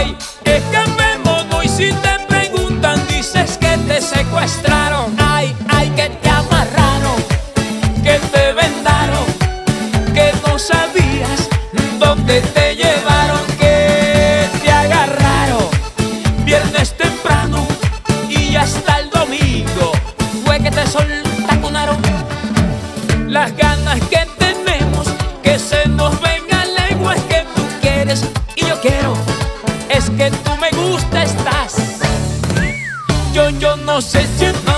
Ay, es que me mono y si te preguntan dices que te secuestraron. Ay, ay, que te amarraron, que te vendaron, que no sabías dónde te llevaron, que te agarraron viernes temprano y hasta el domingo fue que te soltacunaron. Las ganas que tenemos que se nos venga lengua es que tú quieres y yo quiero, es que tú me gusta estás. Yo no sé si no